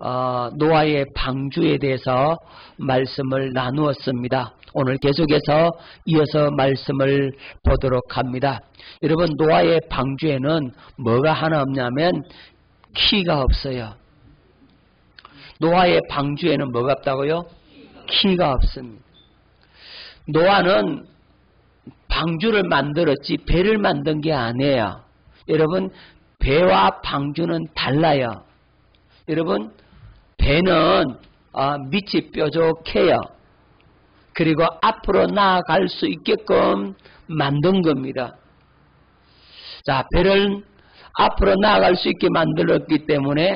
노아의 방주에 대해서 말씀을 나누었습니다. 오늘 계속해서 이어서 말씀을 보도록 합니다. 여러분, 노아의 방주에는 뭐가 하나 없냐면 키가 없어요. 노아의 방주에는 뭐가 없다고요? 키가 없습니다. 노아는 방주를 만들었지 배를 만든 게 아니에요. 여러분, 배와 방주는 달라요. 여러분, 배는 밑이 뾰족해요. 그리고 앞으로 나아갈 수 있게끔 만든 겁니다. 자, 배를 앞으로 나아갈 수 있게 만들었기 때문에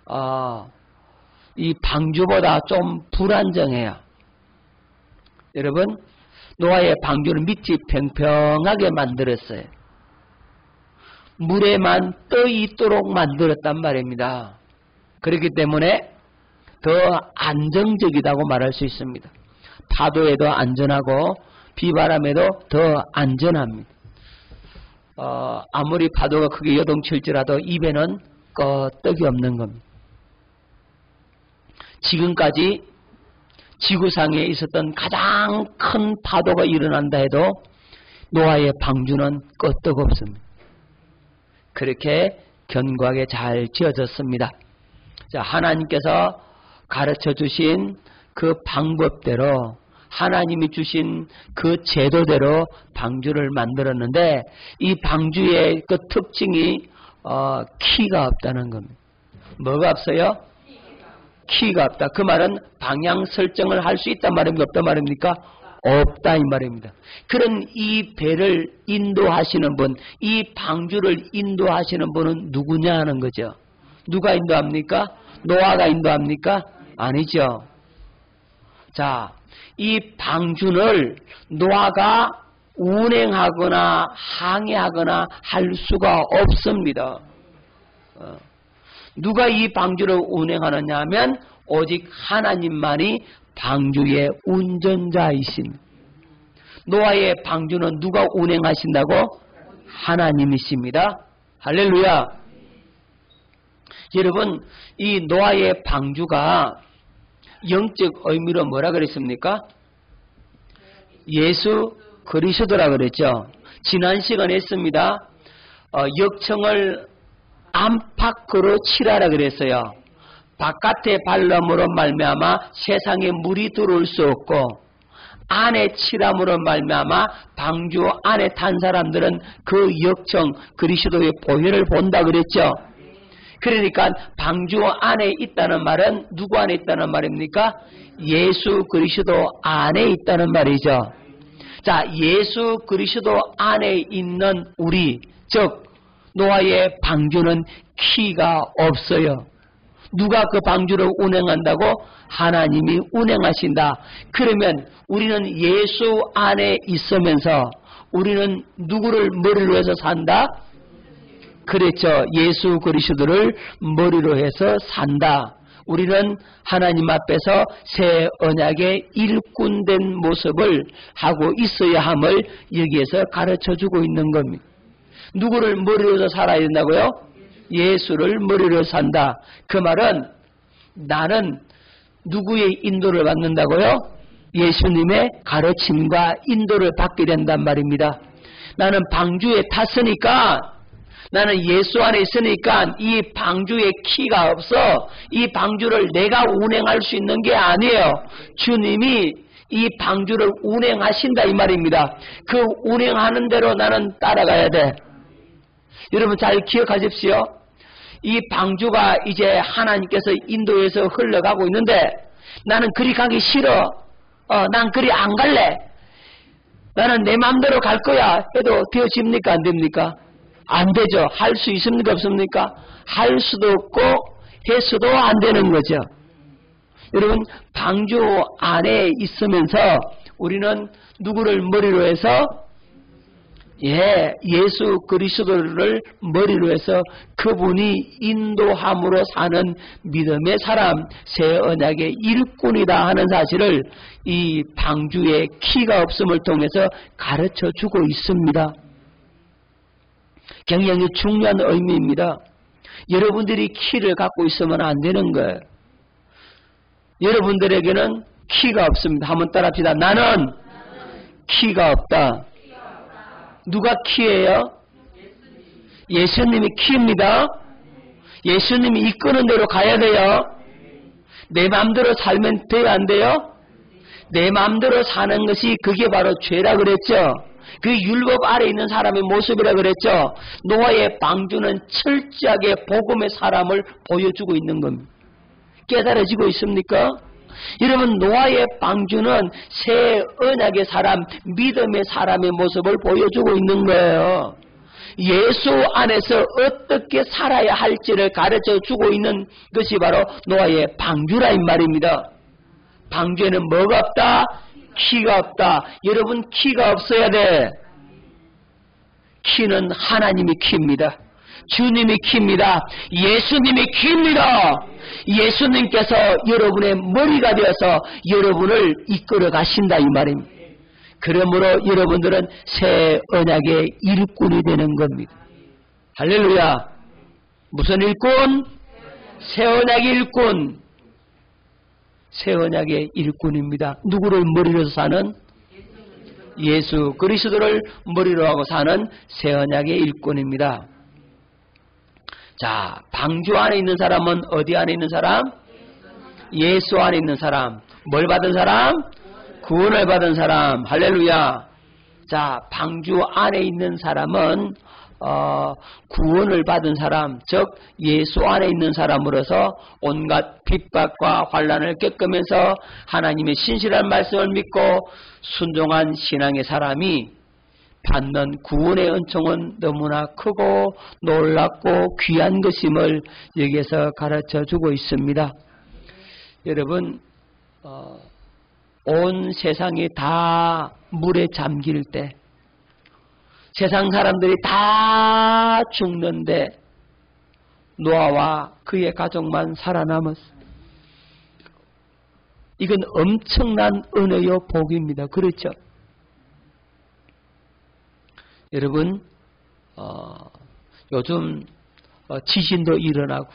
이 방주보다 좀 불안정해요. 여러분, 노아의 방주는 밑이 평평하게 만들었어요. 물에만 떠 있도록 만들었단 말입니다. 그렇기 때문에 더 안정적이라고 말할 수 있습니다. 파도에도 안전하고 비바람에도 더 안전합니다. 아무리 파도가 크게 요동칠지라도 입에는 끄떡이 없는 겁니다. 지금까지 지구상에 있었던 가장 큰 파도가 일어난다 해도 노아의 방주는 끄떡 없습니다. 그렇게 견고하게 잘 지어졌습니다. 자, 하나님께서 가르쳐 주신 그 방법대로, 하나님이 주신 그 제도대로 방주를 만들었는데, 이 방주의 그 특징이 키가 없다는 겁니다. 뭐가 없어요? 키가 없다. 그 말은 방향 설정을 할 수 있단 말입니까? 없단 말입니까? 없다 이 말입니다. 그런 이 배를 인도하시는 분, 이 방주를 인도하시는 분은 누구냐 하는 거죠. 누가 인도합니까? 노아가 인도합니까? 아니죠. 자, 이 방주를 노아가 운행하거나 항해하거나 할 수가 없습니다. 누가 이 방주를 운행하느냐 하면 오직 하나님만이 방주의 운전자이신. 노아의 방주는 누가 운행하신다고? 하나님이십니다. 할렐루야. 여러분, 이 노아의 방주가 영적 의미로 뭐라 그랬습니까? 예수 그리스도라 그랬죠. 지난 시간에 했습니다. 역청을 안팎으로 칠하라 그랬어요. 바깥의 발람으로 말미암아 세상에 물이 들어올 수 없고, 안에 칠함으로 말미암아 방주 안에 탄 사람들은 그 역청 그리스도의 보혈을 본다 그랬죠. 그러니까 방주 안에 있다는 말은 누구 안에 있다는 말입니까? 예수 그리스도 안에 있다는 말이죠. 자, 예수 그리스도 안에 있는 우리, 즉 노아의 방주는 키가 없어요. 누가 그 방주를 운행한다고? 하나님이 운행하신다. 그러면 우리는 예수 안에 있으면서 우리는 누구를 머리로 해서 산다? 그랬죠. 예수 그리스도를 머리로 해서 산다. 우리는 하나님 앞에서 새 언약의 일꾼된 모습을 하고 있어야 함을 여기에서 가르쳐주고 있는 겁니다. 누구를 머리로 해서 살아야 된다고요? 예수를 머리로 산다. 그 말은 나는 누구의 인도를 받는다고요? 예수님의 가르침과 인도를 받게 된단 말입니다. 나는 방주에 탔으니까, 나는 예수 안에 있으니까 이 방주에 키가 없어. 이 방주를 내가 운행할 수 있는 게 아니에요. 주님이 이 방주를 운행하신다 이 말입니다. 그 운행하는 대로 나는 따라가야 돼. 여러분 잘 기억하십시오. 이 방주가 이제 하나님께서 인도해서 흘러가고 있는데 나는 그리 가기 싫어. 난 그리 안 갈래. 나는 내 마음대로 갈 거야 해도 되어집니까? 안 됩니까? 안 되죠. 할 수 있습니까? 없습니까? 할 수도 없고 해서도 안 되는 거죠. 여러분, 방주 안에 있으면서 우리는 누구를 머리로 해서? 예수 그리스도를 머리로 해서 그분이 인도함으로 사는 믿음의 사람, 새 언약의 일꾼이다 하는 사실을 이 방주의 키가 없음을 통해서 가르쳐 주고 있습니다. 굉장히 중요한 의미입니다. 여러분들이 키를 갖고 있으면 안 되는 거예요. 여러분들에게는 키가 없습니다. 한번 따라합시다. 나는 키가 없다. 누가 키예요? 예수님이 키입니다. 예수님이 이끄는 대로 가야 돼요. 내 마음대로 살면 돼야 안 돼요? 내 마음대로 사는 것이 그게 바로 죄라 그랬죠. 그 율법 아래 있는 사람의 모습이라 그랬죠. 노아의 방주는 철저하게 복음의 사람을 보여주고 있는 겁니다. 깨달아지고 있습니까? 여러분, 노아의 방주는 새 언약의 사람, 믿음의 사람의 모습을 보여주고 있는 거예요. 예수 안에서 어떻게 살아야 할지를 가르쳐주고 있는 것이 바로 노아의 방주라 이 말입니다. 방주에는 뭐가 없다? 키가 없다. 여러분, 키가 없어야 돼. 키는 하나님이 키입니다. 주님이 키입니다. 예수님이 키입니다. 예수님께서 여러분의 머리가 되어서 여러분을 이끌어 가신다 이 말입니다. 그러므로 여러분들은 새 언약의 일꾼이 되는 겁니다. 할렐루야. 무슨 일꾼? 새 언약의 일꾼. 새 언약의 일꾼입니다. 누구를 머리로 사는? 예수 그리스도를 머리로 하고 사는 새 언약의 일꾼입니다. 자, 방주 안에 있는 사람은 어디 안에 있는 사람? 예수 안에 있는 사람. 뭘 받은 사람? 구원을 받은 사람. 할렐루야. 자, 방주 안에 있는 사람은 구원을 받은 사람, 즉 예수 안에 있는 사람으로서 온갖 핍박과 환난을 겪으면서 하나님의 신실한 말씀을 믿고 순종한 신앙의 사람이 받는 구원의 은총은 너무나 크고 놀랍고 귀한 것임을 여기에서 가르쳐주고 있습니다. 여러분, 온 세상이 다 물에 잠길 때, 세상 사람들이 다 죽는데 노아와 그의 가족만 살아남았어요. 이건 엄청난 은혜요 복입니다. 그렇죠? 여러분, 요즘 지진도 일어나고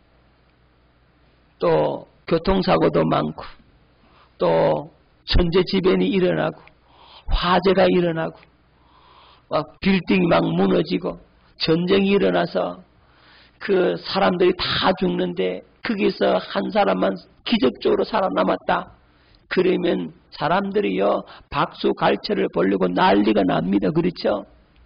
또 교통사고도 많고 또 천재지변이 일어나고 화재가 일어나고 빌딩이 막 무너지고 전쟁이 일어나서 그 사람들이 다 죽는데 거기서 한 사람만 기적적으로 살아남았다. 그러면 사람들이요 박수 갈채를 벌리고 난리가 납니다. 그렇죠?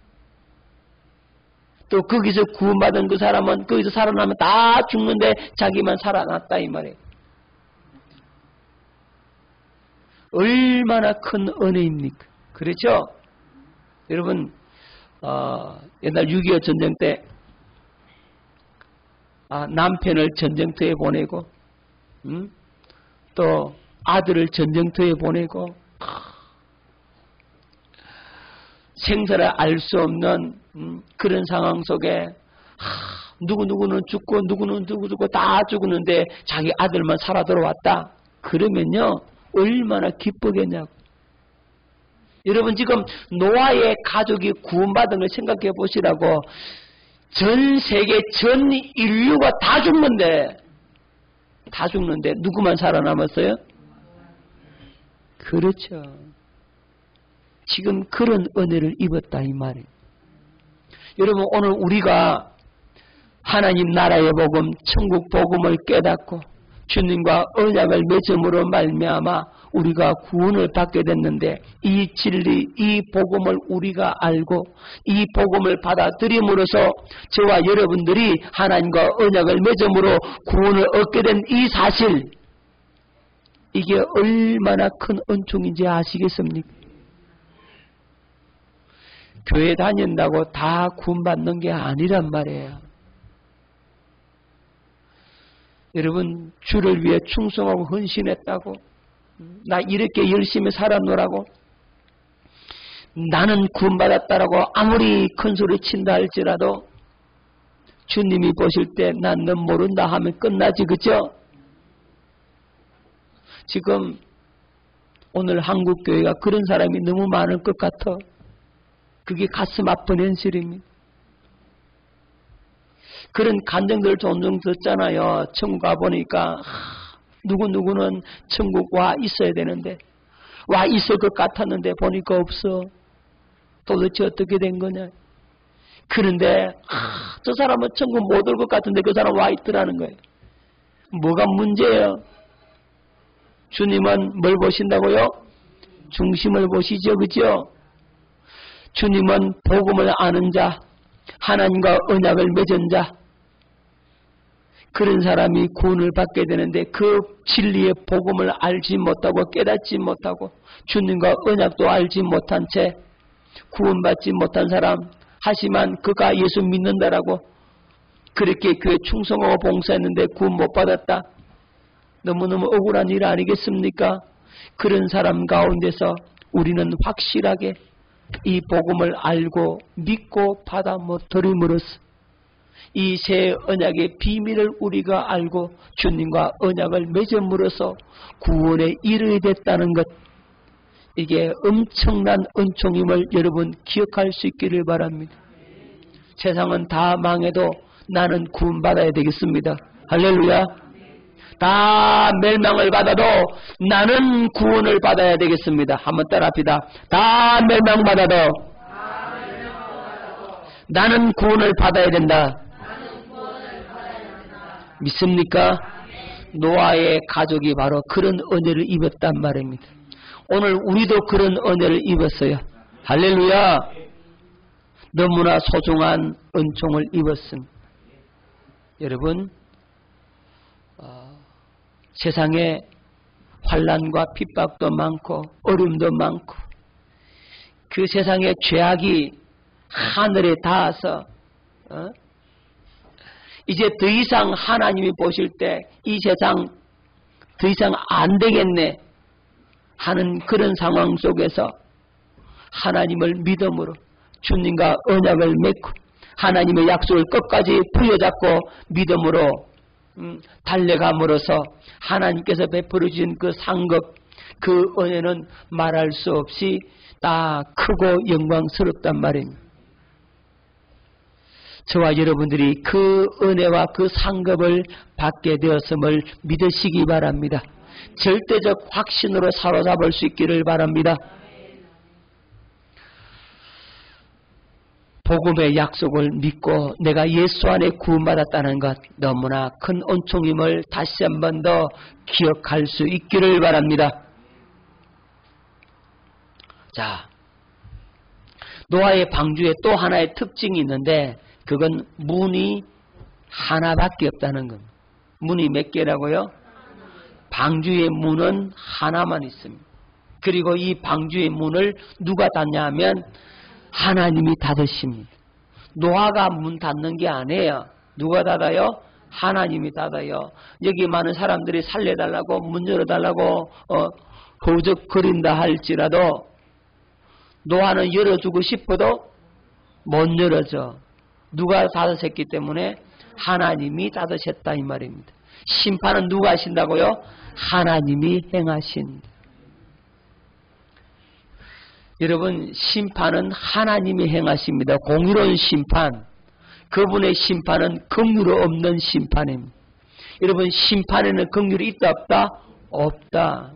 또 거기서 구원받은 그 사람은 거기서 살아나면 다 죽는데 자기만 살아났다 이 말이에요. 얼마나 큰 은혜입니까? 그렇죠? 여러분, 옛날 6.25 전쟁 때 남편을 전쟁터에 보내고 또 아들을 전쟁터에 보내고 생사를 알 수 없는 그런 상황 속에 누구누구는 죽고 누구는 죽고 다 죽었는데 자기 아들만 살아 들어왔다. 그러면요 얼마나 기쁘겠냐고. 여러분, 지금 노아의 가족이 구원받은 걸 생각해 보시라고. 전 세계 전 인류가 다 죽는데 누구만 살아남았어요? 그렇죠. 지금 그런 은혜를 입었다 이 말이에요. 여러분, 오늘 우리가 하나님 나라의 복음, 천국 복음을 깨닫고 주님과 언약을 맺음으로 말미암아 우리가 구원을 받게 됐는데, 이 진리, 이 복음을 우리가 알고 이 복음을 받아들임으로써 저와 여러분들이 하나님과 언약을 맺음으로 구원을 얻게 된 이 사실, 이게 얼마나 큰 은총인지 아시겠습니까? 교회 다닌다고 다 구원받는 게 아니란 말이에요. 여러분, 주를 위해 충성하고 헌신했다고, 나 이렇게 열심히 살았노라고, 나는 구원받았다라고 아무리 큰 소리 친다 할지라도 주님이 보실 때 난 넌 모른다 하면 끝나지, 그죠? 지금 오늘 한국교회가 그런 사람이 너무 많을 것 같아. 그게 가슴 아픈 현실입니다. 그런 간증들 종종 듣잖아요. 천국 가보니까 누구누구는 천국 와 있어야 되는데, 와 있을 것 같았는데 보니까 없어. 도대체 어떻게 된 거냐. 그런데 저 사람은 천국 못 올 것 같은데 그 사람 와 있더라는 거예요. 뭐가 문제예요? 주님은 뭘 보신다고요? 중심을 보시죠. 그죠? 주님은 복음을 아는 자, 하나님과 언약을 맺은 자, 그런 사람이 구원을 받게 되는데 그 진리의 복음을 알지 못하고 깨닫지 못하고 주님과 언약도 알지 못한 채 구원받지 못한 사람, 하지만 그가 예수 믿는다라고 그렇게 교회 충성하고 봉사했는데 구원 못 받았다. 너무너무 억울한 일 아니겠습니까? 그런 사람 가운데서 우리는 확실하게 이 복음을 알고 믿고 받아 들임으로써 이 새 언약의 비밀을 우리가 알고 주님과 언약을 맺음으로써 구원에 이르게 됐다는 것, 이게 엄청난 은총임을 여러분 기억할 수 있기를 바랍니다. 세상은 다 망해도 나는 구원받아야 되겠습니다. 할렐루야. 다 멸망을 받아도 나는 구원을 받아야 되겠습니다. 한번 따라합시다. 다 멸망받아도 나는 구원을 받아야 된다. 믿습니까? 노아의 가족이 바로 그런 은혜를 입었단 말입니다. 오늘 우리도 그런 은혜를 입었어요. 할렐루야. 너무나 소중한 은총을 입었습니다. 여러분, 세상에 환난과 핍박도 많고 어려움도 많고 그 세상에 죄악이 하늘에 닿아서 이제 더 이상 하나님이 보실 때 이 세상 더 이상 안 되겠네 하는 그런 상황 속에서 하나님을 믿음으로 주님과 언약을 맺고 하나님의 약속을 끝까지 부여잡고 믿음으로 달려감으로써 하나님께서 베풀어 주신 그 상급, 그 은혜는 말할 수 없이 다 크고 영광스럽단 말입니다. 저와 여러분들이 그 은혜와 그 상급을 받게 되었음을 믿으시기 바랍니다. 절대적 확신으로 사로잡을 수 있기를 바랍니다. 복음의 약속을 믿고 내가 예수 안에 구원받았다는 것, 너무나 큰 은총임을 다시 한 번 더 기억할 수 있기를 바랍니다. 자, 노아의 방주에 또 하나의 특징이 있는데 그건 문이 하나밖에 없다는 겁니다. 문이 몇 개라고요? 방주의 문은 하나만 있습니다. 그리고 이 방주의 문을 누가 닫냐 하면 하나님이 닫으십니다. 노아가 문 닫는 게 아니에요. 누가 닫아요? 하나님이 닫아요. 여기 많은 사람들이 살려달라고 문 열어달라고 허우적거린다 할지라도 노아는 열어주고 싶어도 못 열어줘. 누가 닫으셨기 때문에 하나님이 닫으셨다 이 말입니다. 심판은 누가 하신다고요? 하나님이 행하신다. 여러분, 심판은 하나님이 행하십니다. 공의로운 심판. 그분의 심판은 긍휼이 없는 심판입니다. 여러분, 심판에는 긍휼이 있다 없다? 없다.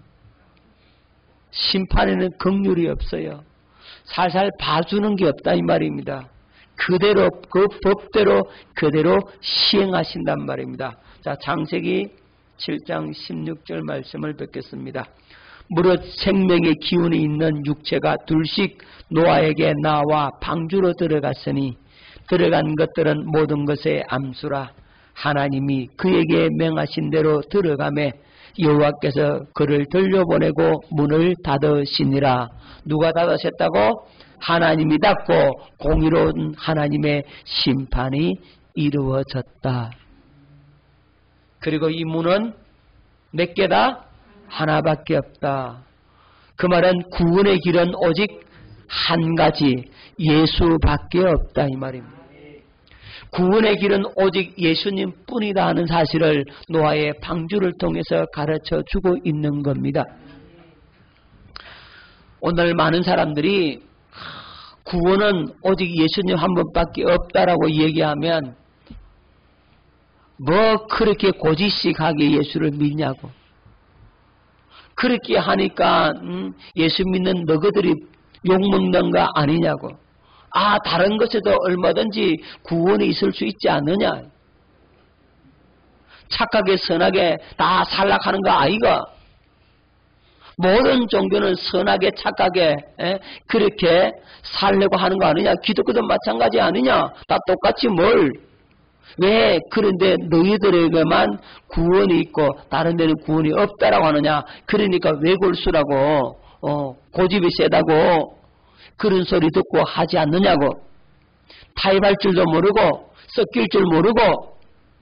심판에는 긍휼이 없어요. 살살 봐주는 게 없다 이 말입니다. 그대로 그 법대로 그대로 시행하신단 말입니다. 자, 창세기 7장 16절 말씀을 뵙겠습니다. 무릇 생명의 기운이 있는 육체가 둘씩 노아에게 나와 방주로 들어갔으니 들어간 것들은 모든 것의 암수라. 하나님이 그에게 명하신 대로 들어가매 여호와께서 그를 들려보내고 문을 닫으시니라. 누가 닫으셨다고? 하나님이 닫고 공의로운 하나님의 심판이 이루어졌다. 그리고 이 문은 몇 개다? 하나밖에 없다. 그 말은 구원의 길은 오직 한 가지, 예수밖에 없다 이 말입니다. 구원의 길은 오직 예수님 뿐이다 하는 사실을 노아의 방주를 통해서 가르쳐 주고 있는 겁니다. 오늘 많은 사람들이 구원은 오직 예수님 한 분밖에 없다라고 얘기하면 뭐 그렇게 고지식하게 예수를 믿냐고. 그렇게 하니까 예수 믿는 너희들이 욕먹는 거 아니냐고. 다른 것에도 얼마든지 구원이 있을 수 있지 않느냐. 착하게 선하게 다 살락하는 거 아이가. 모든 종교는 선하게 착하게 그렇게 살려고 하는 거 아니냐. 기독교도 마찬가지 아니냐. 다 똑같이 뭘. 왜 그런데 너희들에게만 구원이 있고 다른 데는 구원이 없다라고 하느냐. 그러니까 외골수라고 고집이 세다고 그런 소리 듣고 하지 않느냐고. 타협할 줄도 모르고 섞일 줄 모르고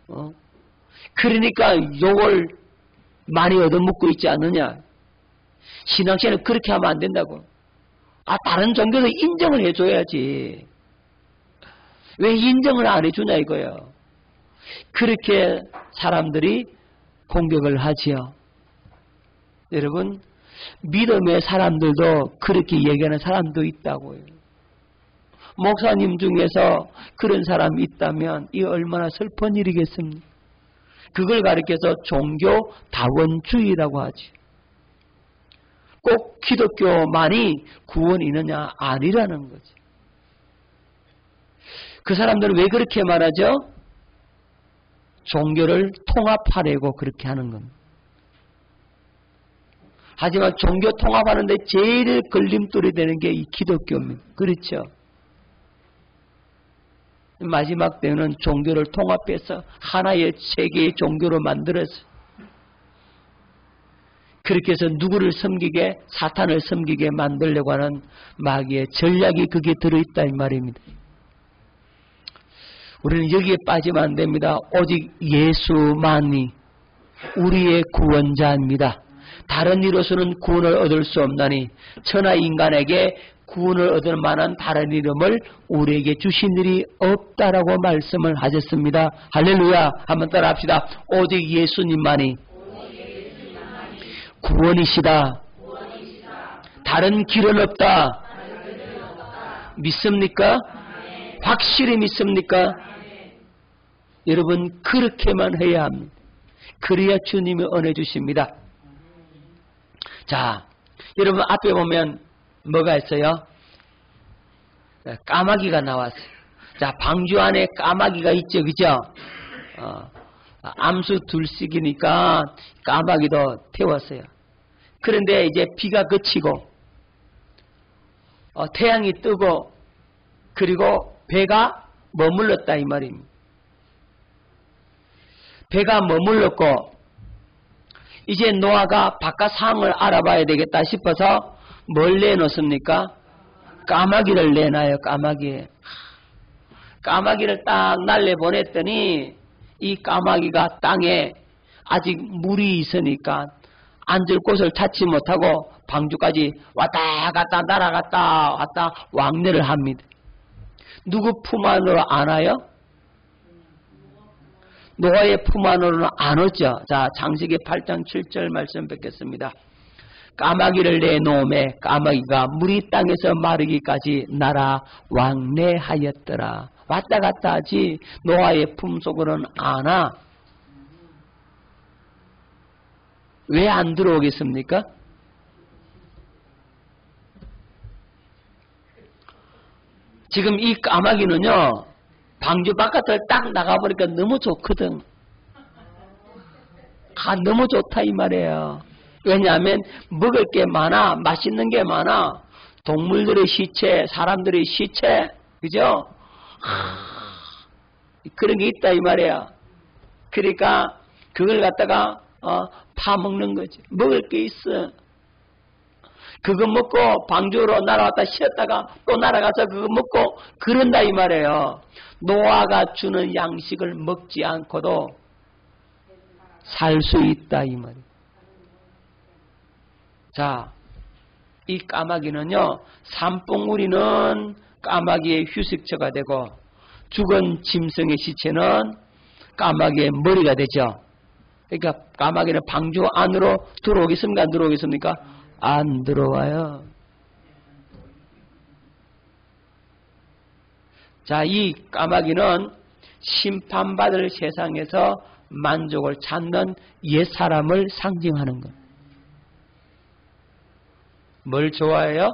그러니까 욕을 많이 얻어먹고 있지 않느냐. 신앙생활은 그렇게 하면 안 된다고. 다른 종교도 인정을 해줘야지. 왜 인정을 안 해주냐 이거예요. 그렇게 사람들이 공격을 하지요. 여러분, 믿음의 사람들도 그렇게 얘기하는 사람도 있다고요. 목사님 중에서 그런 사람이 있다면 이 얼마나 슬픈 일이겠습니까? 그걸 가리켜서 종교 다원주의라고 하지. 꼭 기독교만이 구원이 있느냐? 아니라는 거지. 그 사람들은 왜 그렇게 말하죠? 종교를 통합하려고 그렇게 하는 겁니다. 하지만 종교 통합하는데 제일 걸림돌이 되는 게 이 기독교입니다. 그렇죠? 마지막 때는 종교를 통합해서 하나의 세계의 종교로 만들어서 그렇게 해서 누구를 섬기게, 사탄을 섬기게 만들려고 하는 마귀의 전략이 그게 들어있다 이 말입니다. 우리는 여기에 빠지면 안 됩니다. 오직 예수만이 우리의 구원자입니다. 다른 이로서는 구원을 얻을 수 없나니 천하 인간에게 구원을 얻을 만한 다른 이름을 우리에게 주신 일이 없다라고 말씀을 하셨습니다. 할렐루야. 한번 따라 합시다. 오직 예수님만이 구원이시다. 다른 길은 없다. 믿습니까? 확실히 믿습니까? 여러분 그렇게만 해야 합니다. 그래야 주님이 은혜 주십니다. 자, 여러분 앞에 보면 뭐가 있어요? 까마귀가 나왔어요. 자, 방주 안에 까마귀가 있죠, 그죠? 암수 둘씩이니까 까마귀도 태웠어요. 그런데 이제 비가 그치고 태양이 뜨고 그리고 배가 머물렀다 이 말입니다. 배가 머물렀고 이제 노아가 바깥 상황을 알아봐야 되겠다 싶어서 뭘 내놓습니까? 까마귀를 내놔요. 까마귀를 딱 날려보냈더니 이 까마귀가 땅에 아직 물이 있으니까 앉을 곳을 찾지 못하고 방주까지 왔다 갔다 날아갔다 왔다 왕래를 합니다. 누구 품 안으로 안 와요? 노아의 품 안으로는 안 오죠. 자, 창세기 8장 7절 말씀 뵙겠습니다. 까마귀를 내놓음에 까마귀가 물이 땅에서 마르기까지 날아 왕래하였더라. 왔다 갔다 하지 노아의 품 속으로는 안 와. 왜 안 들어오겠습니까? 지금 이 까마귀는요, 방주 바깥을 딱 나가보니까 너무 좋거든. 너무 좋다 이 말이에요. 왜냐하면 먹을 게 많아, 맛있는 게 많아. 동물들의 시체, 사람들의 시체, 그죠? 그런 게 있다 이 말이에요. 그러니까 그걸 갖다가 파먹는 거지. 먹을 게 있어. 그거 먹고 방주로 날아왔다 쉬었다가 또 날아가서 그거 먹고 그런다 이 말이에요. 노아가 주는 양식을 먹지 않고도 살 수 있다 이 말이에요. 자, 이 까마귀는요, 산봉우리는 까마귀의 휴식처가 되고 죽은 짐승의 시체는 까마귀의 머리가 되죠. 그러니까 까마귀는 방주 안으로 들어오겠습니까? 안 들어오겠습니까? 안 들어와요. 자, 이 까마귀는 심판받을 세상에서 만족을 찾는 옛사람을 상징하는 것. 뭘 좋아해요?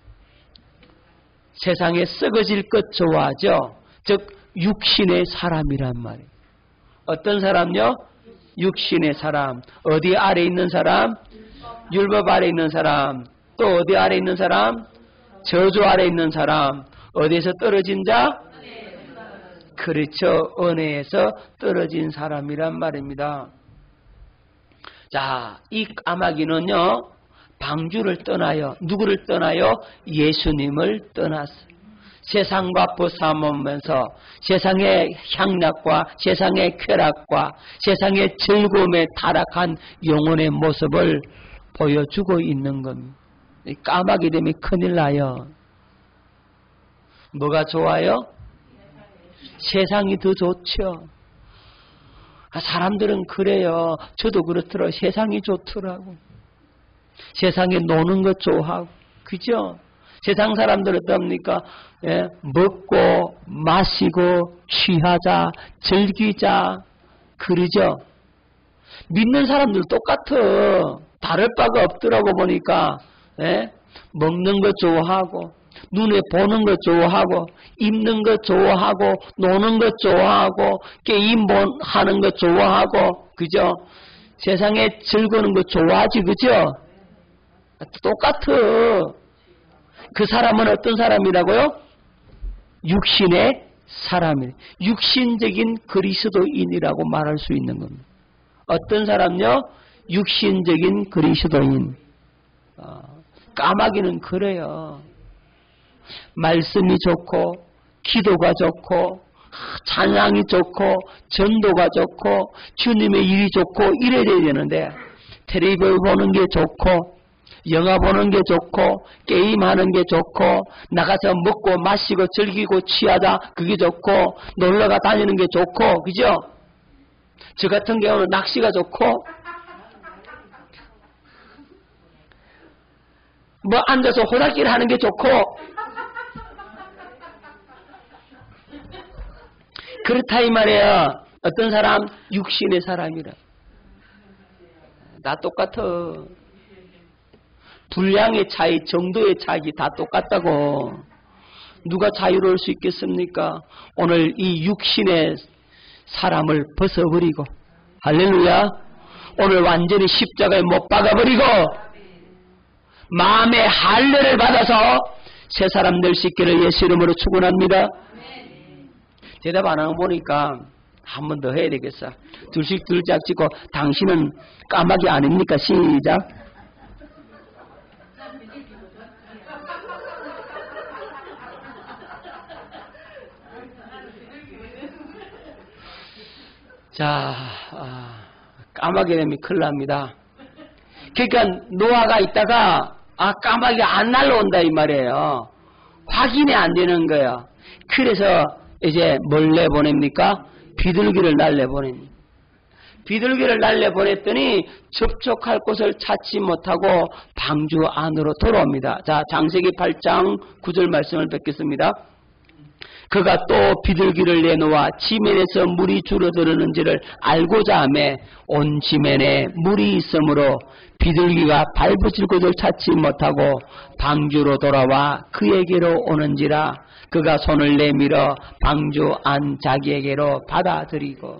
세상에 썩어질 것 좋아하죠. 즉 육신의 사람이란 말이에요. 어떤 사람요? 육신의 사람. 어디 아래 있는 사람? 율법 아래 있는 사람. 또 어디 아래 있는 사람? 저주 아래 있는 사람. 어디에서 떨어진 자? 그렇죠. 은혜에서 떨어진 사람이란 말입니다. 자, 이 까마귀는요, 방주를 떠나요. 누구를 떠나요? 예수님을 떠났어요. 세상과 벗어나면서 세상의 향락과 세상의 쾌락과 세상의 즐거움에 타락한 영혼의 모습을 보여주고 있는 겁니다. 까마귀 되면 큰일 나요. 뭐가 좋아요? 세상이 더 좋죠. 사람들은 그래요. 저도 그렇더라고요. 세상이 좋더라고. 세상에 노는 것 좋아하고. 그죠? 세상 사람들은 어떻습니까? 예, 먹고 마시고 취하자 즐기자 그러죠. 믿는 사람들 똑같아. 다를 바가 없더라고 보니까. 예? 먹는 거 좋아하고 눈에 보는 거 좋아하고 입는 거 좋아하고 노는 거 좋아하고 게임 하는 거 좋아하고 그죠? 세상에 즐거운 거 좋아하지 그죠? 똑같아. 그 사람은 어떤 사람이라고요? 육신의 사람이에요. 육신적인 그리스도인이라고 말할 수 있는 겁니다. 어떤 사람요? 육신적인 그리스도인. 까마귀는 그래요. 말씀이 좋고 기도가 좋고 찬양이 좋고 전도가 좋고 주님의 일이 좋고 이래야 되는데 텔레비전 보는 게 좋고 영화 보는 게 좋고 게임하는 게 좋고 나가서 먹고 마시고 즐기고 취하다 그게 좋고 놀러가 다니는 게 좋고 그죠? 저 같은 경우는 낚시가 좋고 뭐 앉아서 호닥길 하는 게 좋고 그렇다 이 말이에요. 어떤 사람? 육신의 사람이라. 다 똑같아. 분량의 차이, 정도의 차이 다 똑같다고. 누가 자유로울 수 있겠습니까? 오늘 이 육신의 사람을 벗어버리고 할렐루야. 오늘 완전히 십자가에 못 박아버리고 마음의 할례를 받아서 새 사람 될 수 있기를 예수 이름으로 축원합니다. 대답 안 하고 보니까 한 번 더 해야 되겠어. 둘씩 둘짝 찍고 당신은 까마귀 아닙니까? 시작. 자, 까마귀 되면 큰일 납니다. 그러니까 노아가 있다가 까마귀 안 날라온다 이 말이에요. 확인이 안 되는 거예요. 그래서 이제 뭘 내보냅니까? 비둘기를 날려보냅니다. 비둘기를 날려보냈더니 접촉할 곳을 찾지 못하고 방주 안으로 돌아옵니다. 자, 창세기 8장 9절 말씀을 뵙겠습니다. 그가 또 비둘기를 내놓아 지면에서 물이 줄어드는지를 알고자 하매 온 지면에 물이 있으므로 비둘기가 밟으실 곳을 찾지 못하고 방주로 돌아와 그에게로 오는지라 그가 손을 내밀어 방주 안 자기에게로 받아들이고.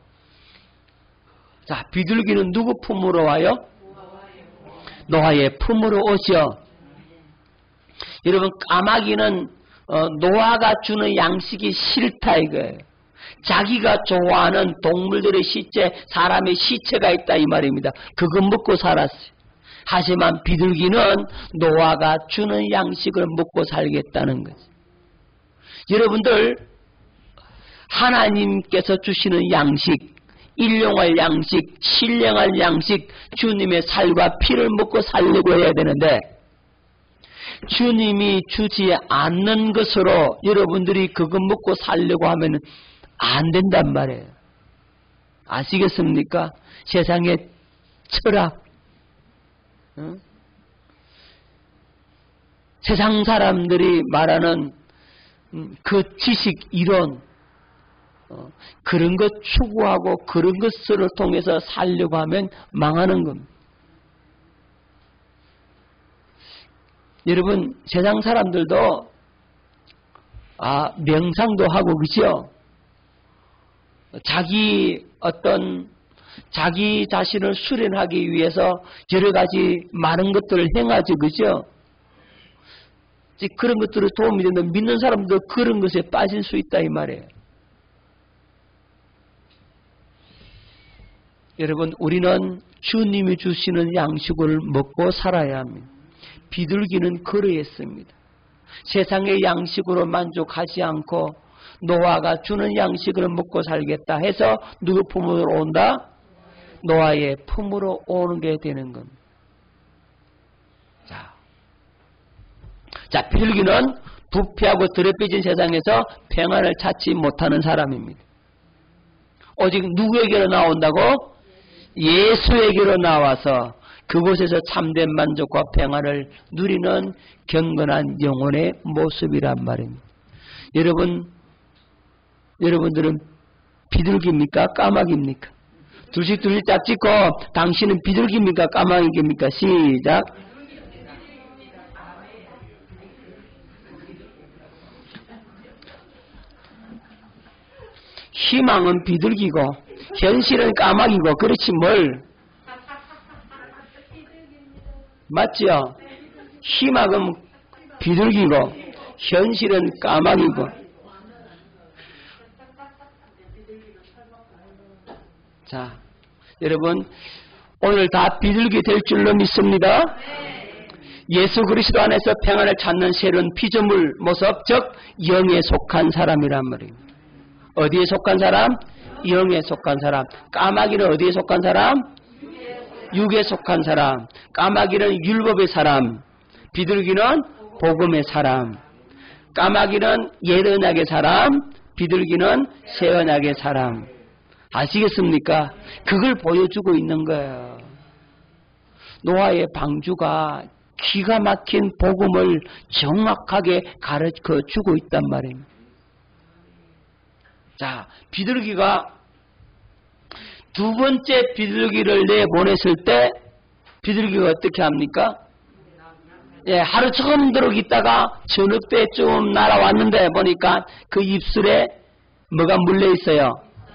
자, 비둘기는 누구 품으로 와요? 노아의 품으로 오죠. 여러분, 까마귀는 노아가 주는 양식이 싫다 이거예요. 자기가 좋아하는 동물들의 시체, 사람의 시체가 있다 이 말입니다. 그거 먹고 살았어요. 하지만 비둘기는 노아가 주는 양식을 먹고 살겠다는 거죠. 여러분들, 하나님께서 주시는 양식, 일용할 양식, 신령할 양식, 주님의 살과 피를 먹고 살려고 해야 되는데 주님이 주지 않는 것으로 여러분들이 그거 먹고 살려고 하면 안 된단 말이에요. 아시겠습니까? 세상의 철학, 세상 사람들이 말하는 그 지식, 이론, 그런 것 추구하고 그런 것을 통해서 살려고 하면 망하는 겁니다. 여러분 세상 사람들도 명상도 하고 그죠? 자기 자신을 수련하기 위해서 여러 가지 많은 것들을 행하죠, 그죠? 그런 것들이 도움이 된다. 믿는 사람도 그런 것에 빠질 수 있다 이 말이에요. 여러분 우리는 주님이 주시는 양식을 먹고 살아야 합니다. 비둘기는 그러했습니다. 세상의 양식으로 만족하지 않고 노아가 주는 양식을 먹고 살겠다 해서 누구 품으로 온다? 노아의 품으로 오는 게 되는 겁니다. 자, 비둘기는 부패하고 더럽혀진 세상에서 평안을 찾지 못하는 사람입니다. 오직 누구에게로 나온다고? 예수에게로 나와서 그곳에서 참된 만족과 평안을 누리는 경건한 영혼의 모습이란 말입니다. 여러분들은 비둘기입니까? 까마귀입니까? 둘씩 짝 찍고 당신은 비둘기입니까? 까마귀입니까? 시작. 희망은 비둘기고 현실은 까마귀고 그렇지 뭘. 맞죠? 희망은 비둘기고 현실은 까마귀고. 자, 여러분 오늘 다 비둘기 될 줄로 믿습니다. 예수 그리스도 안에서 평안을 찾는 새로운 피조물 모습, 즉 영에 속한 사람이란 말입니다. 어디에 속한 사람? 영에 속한 사람. 까마귀는 어디에 속한 사람? 육에 속한 사람. 까마귀는 율법의 사람. 비둘기는 복음의 사람. 까마귀는 옛 언약의 사람. 비둘기는 새 언약의 사람. 아시겠습니까? 그걸 보여주고 있는 거예요. 노아의 방주가 기가 막힌 복음을 정확하게 가르쳐주고 있단 말입니다. 자, 비둘기가 두 번째 비둘기를 내보냈을 때 비둘기가 어떻게 합니까? 하루 처음도록 있다가 저녁 때쯤 날아왔는데 보니까 그 입술에 뭐가 물려 있어요?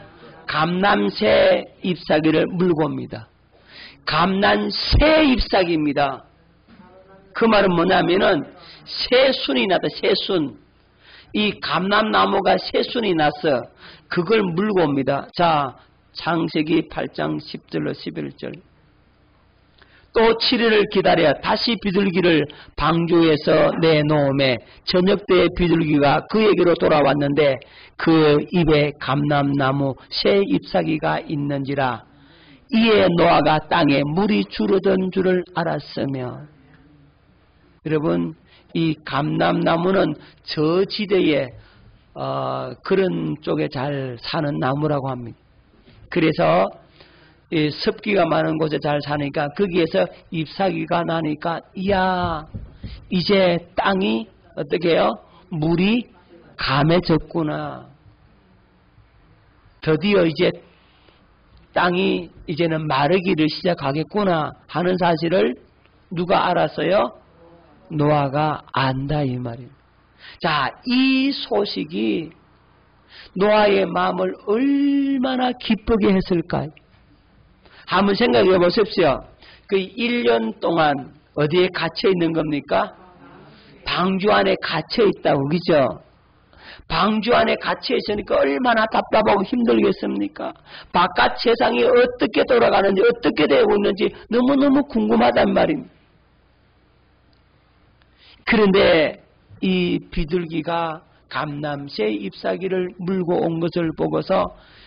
감람새 잎사귀를 물고 옵니다. 감람새 잎사귀입니다. 그 말은 뭐냐면은 새순이 났다. 새순. 이 감람나무가 새순이 나서 그걸 물고 옵니다. 자, 창세기 8장 10절로 11절. 또 7일을 기다려 다시 비둘기를 방주에서 내놓음에 저녁 때 비둘기가 그에게로 돌아왔는데 그 입에 감람나무 새 잎사귀가 있는지라. 이에 노아가 땅에 물이 줄어든 줄을 알았으며. 여러분 이 감람나무는 저지대에 그런 쪽에 잘 사는 나무라고 합니다. 그래서 이 습기가 많은 곳에 잘 사니까 거기에서 잎사귀가 나니까 이야 이제 땅이 어떻게 해요? 물이 감해졌구나. 드디어 이제 땅이 이제는 마르기를 시작하겠구나 하는 사실을 누가 알았어요? 노아가 안다 이 말이에요. 자, 이 소식이 노아의 마음을 얼마나 기쁘게 했을까요? 한번 생각해 보십시오. 그 1년 동안 어디에 갇혀 있는 겁니까? 방주 안에 갇혀 있다고, 그죠? 방주 안에 갇혀 있으니까 얼마나 답답하고 힘들겠습니까? 바깥 세상이 어떻게 돌아가는지, 어떻게 되고 있는지 너무너무 궁금하단 말입니다. 그런데 이 비둘기가 감람새 잎사귀를 물고 온 것을 보고서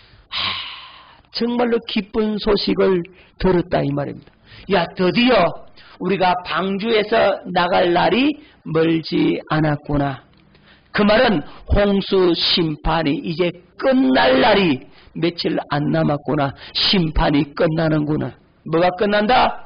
정말로 기쁜 소식을 들었다 이 말입니다. 야, 드디어 우리가 방주에서 나갈 날이 멀지 않았구나. 그 말은 홍수 심판이 이제 끝날 날이 며칠 안 남았구나. 심판이 끝나는구나. 뭐가 끝난다?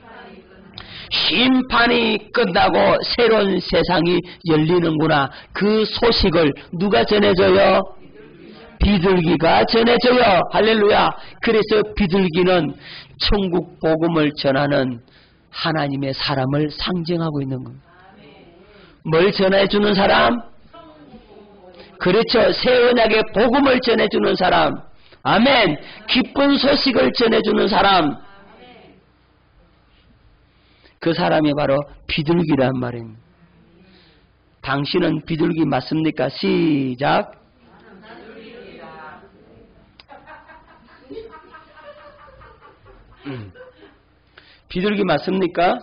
심판이 끝나고 새로운 세상이 열리는구나. 그 소식을 누가 전해줘요? 비둘기가 전해줘요. 할렐루야. 그래서 비둘기는 천국 복음을 전하는 하나님의 사람을 상징하고 있는 겁니다. 뭘 전해주는 사람? 그렇죠. 새 언약의 복음을 전해주는 사람. 아멘. 기쁜 소식을 전해주는 사람. 그 사람이 바로 비둘기란 말입니다. 당신은 비둘기 맞습니까? 시작. 비둘기 맞습니까?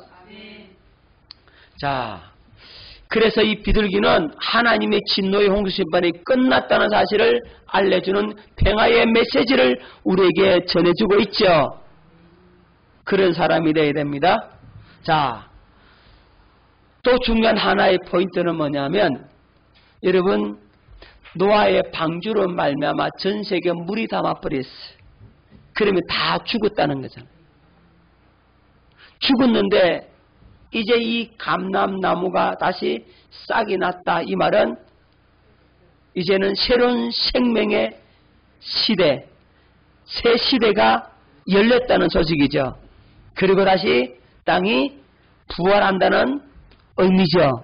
자, 그래서 이 비둘기는 하나님의 진노의 홍수심판이 끝났다는 사실을 알려주는 평화의 메시지를 우리에게 전해주고 있죠. 그런 사람이 되어야 됩니다. 자, 또 중요한 하나의 포인트는 뭐냐면, 여러분, 노아의 방주로 말미암아 전 세계 물이 담아버렸어요. 그러면 다 죽었다는 거잖아요. 죽었는데 이제 이 감람나무가 다시 싹이 났다. 이 말은 이제는 새로운 생명의 시대, 새 시대가 열렸다는 소식이죠. 그리고 다시 땅이 부활한다는 의미죠.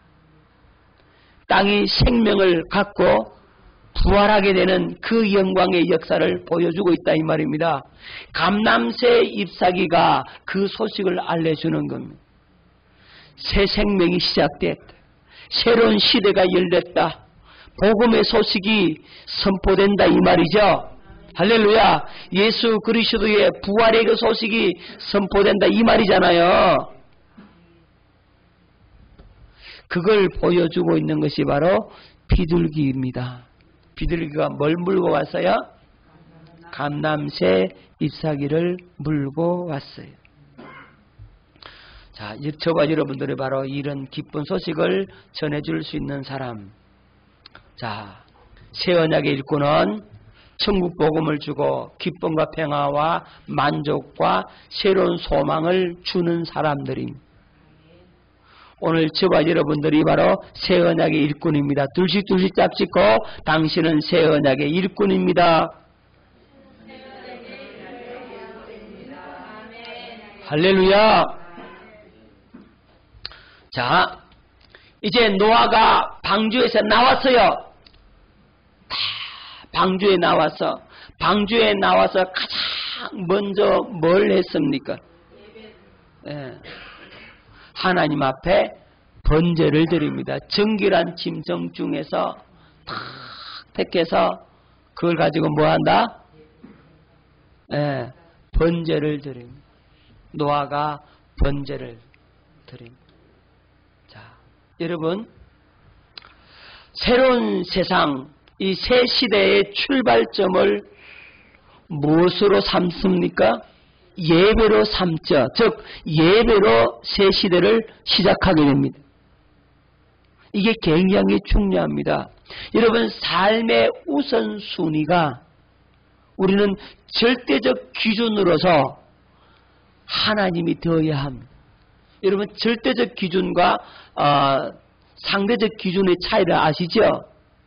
땅이 생명을 갖고 부활하게 되는 그 영광의 역사를 보여주고 있다 이 말입니다. 감람새 잎사귀가 그 소식을 알려주는 겁니다. 새 생명이 시작됐다. 새로운 시대가 열렸다. 복음의 소식이 선포된다 이 말이죠. 할렐루야. 예수 그리스도의 부활의 그 소식이 선포된다 이 말이잖아요. 그걸 보여주고 있는 것이 바로 비둘기입니다. 비둘기가 뭘 물고 왔어요? 감람새 잎사귀를 물고 왔어요. 자, 저와 여러분들이 바로 이런 기쁜 소식을 전해줄 수 있는 사람. 자, 새 언약의 일꾼은 천국 복음을 주고 기쁨과 평화와 만족과 새로운 소망을 주는 사람들입니다. 오늘 저와 여러분들이 바로 새 언약의 일꾼입니다. 둘씩 짝짓고 당신은 새 언약의 일꾼입니다. 할렐루야. 자, 이제 노아가 방주에서 나왔어요. 방주에 나와서 가장 먼저 뭘 했습니까? 하나님 앞에 번제를 드립니다. 정결한 짐승 중에서 탁 택해서 그걸 가지고 뭐 한다? 번제를 드립니다. 노아가 번제를 드립니다. 자, 여러분, 새로운 세상, 이 새 시대의 출발점을 무엇으로 삼습니까? 예배로 삼죠. 즉 예배로 새 시대를 시작하게 됩니다. 이게 굉장히 중요합니다. 여러분, 삶의 우선순위가 우리는 절대적 기준으로서 하나님이 되어야 합니다. 여러분, 절대적 기준과 상대적 기준의 차이를 아시죠?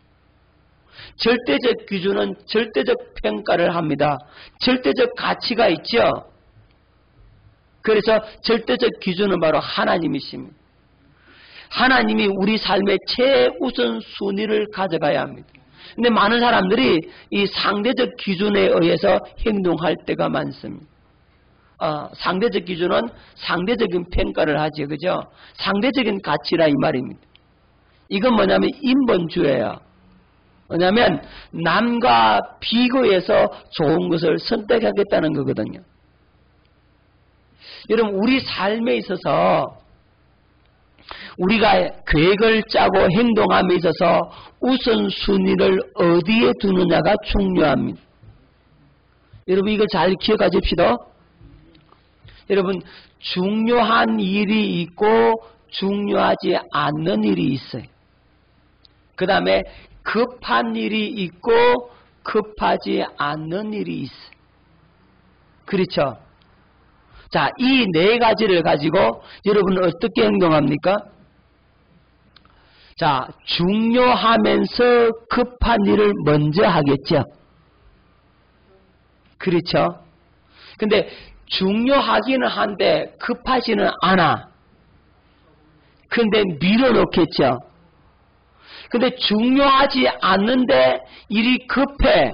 절대적 기준은 절대적 평가를 합니다. 절대적 가치가 있죠. 그래서 절대적 기준은 바로 하나님이십니다. 하나님이 우리 삶의 최우선 순위를 가져가야 합니다. 근데 많은 사람들이 이 상대적 기준에 의해서 행동할 때가 많습니다. 상대적 기준은 상대적인 평가를 하죠. 그죠? 상대적인 가치라 이 말입니다. 이건 뭐냐면 인본주의예요. 뭐냐면 남과 비교해서 좋은 것을 선택하겠다는 거거든요. 여러분, 우리 삶에 있어서 우리가 계획을 짜고 행동함에 있어서 우선순위를 어디에 두느냐가 중요합니다. 여러분, 이걸 잘 기억하십시다. 여러분, 중요한 일이 있고 중요하지 않는 일이 있어요. 그 다음에 급한 일이 있고 급하지 않는 일이 있어요. 그렇죠? 자, 이 네 가지를 가지고 여러분은 어떻게 행동합니까? 자, 중요하면서 급한 일을 먼저 하겠죠. 그렇죠? 근데 중요하기는 한데 급하지는 않아. 그런데 밀어놓겠죠. 근데 중요하지 않는데 일이 급해.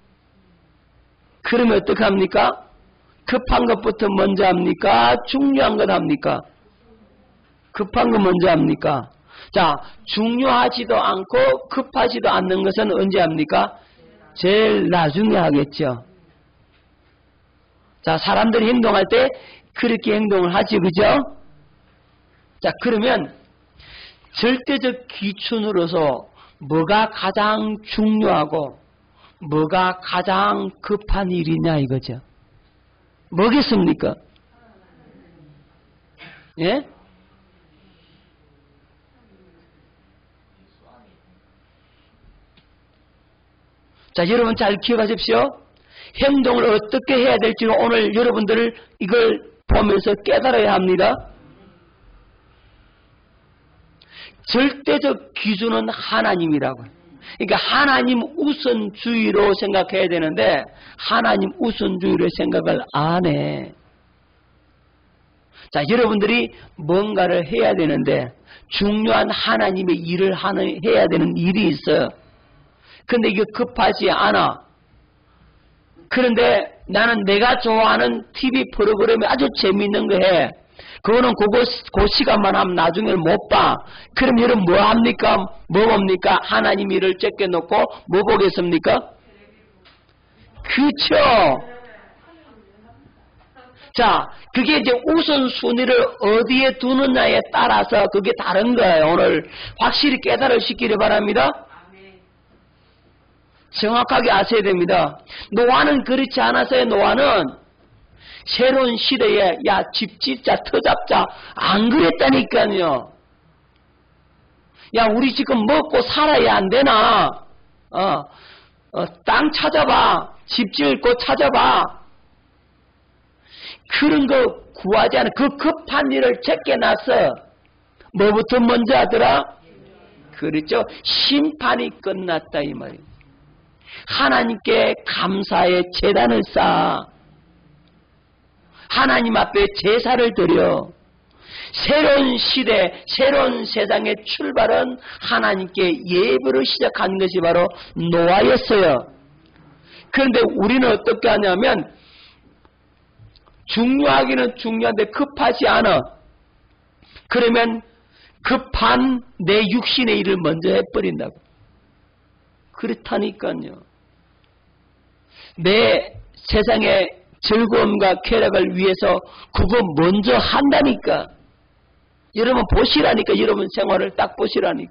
그러면 어떻게 합니까? 급한 것부터 먼저 합니까? 중요한 것 합니까? 급한 거 먼저 합니까? 자, 중요하지도 않고 급하지도 않는 것은 언제 합니까? 제일 나중에 하겠죠. 자, 사람들이 행동할 때 그렇게 행동을 하지, 그죠? 자, 그러면 절대적 기준으로서 뭐가 가장 중요하고 뭐가 가장 급한 일이냐 이거죠. 뭐겠습니까? 예? 자, 여러분 잘 기억하십시오. 행동을 어떻게 해야 될지 오늘 여러분들 이걸 보면서 깨달아야 합니다. 절대적 기준은 하나님이라고. 그러니까 하나님 우선주의로 생각해야 되는데 하나님 우선주의로 생각을 안 해. 자, 여러분들이 뭔가를 해야 되는데 중요한 하나님의 일을 해야 되는 일이 있어요. 근데 이게 급하지 않아. 그런데 나는 내가 좋아하는 TV 프로그램이 아주 재밌는 거 해. 그거는 그 시간만 하면 나중에 못 봐. 그럼 여러분 뭐 합니까? 뭐 봅니까? 하나님 일을 제껴놓고 뭐 보겠습니까? 그렇죠. 자, 그게 이제 우선순위를 어디에 두느냐에 따라서 그게 다른 거예요. 오늘 확실히 깨달으시기를 바랍니다. 정확하게 아셔야 됩니다. 노아는 그렇지 않았어요. 노아는 새로운 시대에 야 집 짓자 터 잡자 안 그랬다니까요. 야 우리 지금 먹고 살아야 안 되나? 땅 찾아봐. 집 지을 곳 찾아봐. 그런 거 구하지 않아. 그 급한 일을 제껴놨어. 뭐부터 먼저 하더라? 그렇죠. 심판이 끝났다 이 말이에요. 하나님께 감사의 제단을 쌓아 하나님 앞에 제사를 드려 새로운 시대, 새로운 세상의 출발은 하나님께 예배로 시작한 것이 바로 노아였어요. 그런데 우리는 어떻게 하냐면 중요하기는 중요한데 급하지 않아. 그러면 급한 내 육신의 일을 먼저 해버린다고. 그렇다니까요. 내 세상의 즐거움과 쾌락을 위해서 그거 먼저 한다니까. 여러분 보시라니까. 여러분 생활을 딱 보시라니까.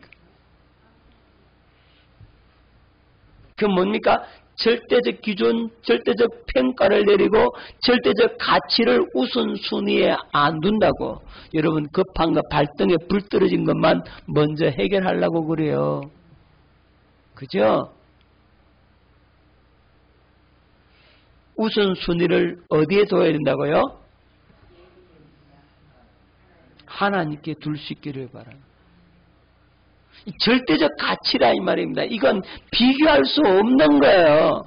그 뭡니까? 절대적 기준, 절대적 평가를 내리고 절대적 가치를 우선순위에 안 둔다고. 여러분 급한 거 발등에 불 떨어진 것만 먼저 해결하려고 그래요. 그죠? 우선순위를 어디에 둬야 된다고요? 하나님께 둘 수 있기를 바랍니다. 절대적 가치라 이 말입니다. 이건 비교할 수 없는 거예요.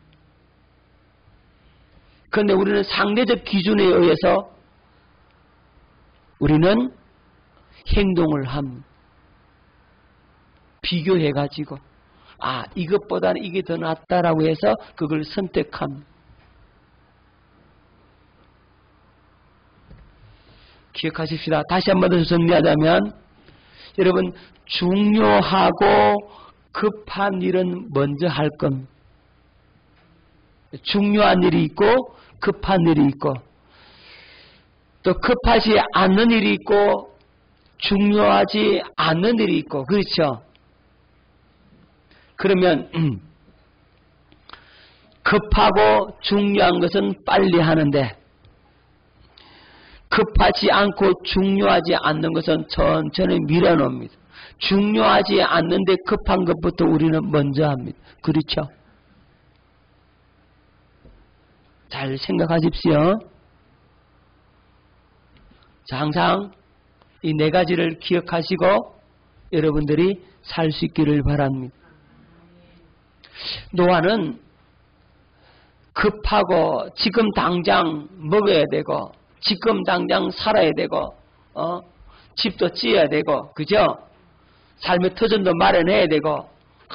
그런데 우리는 상대적 기준에 의해서 우리는 행동을 합니다. 비교해가지고 이것보다는 이게 더 낫다라고 해서 그걸 선택합니다. 기억하십시다. 다시 한 번 더 정리하자면 여러분 중요하고 급한 일은 먼저 할 겁니다. 중요한 일이 있고 급한 일이 있고 또 급하지 않는 일이 있고 중요하지 않는 일이 있고 그렇죠? 그러면 급하고 중요한 것은 빨리 하는데 급하지 않고 중요하지 않는 것은 천천히 밀어놓습니다. 중요하지 않는데 급한 것부터 우리는 먼저 합니다. 그렇죠? 잘 생각하십시오. 자, 항상 이 네 가지를 기억하시고 여러분들이 살 수 있기를 바랍니다. 노아는 급하고 지금 당장 먹어야 되고 지금 당장 살아야 되고 집도 지어야 되고, 그죠? 삶의 터전도 마련해야 되고,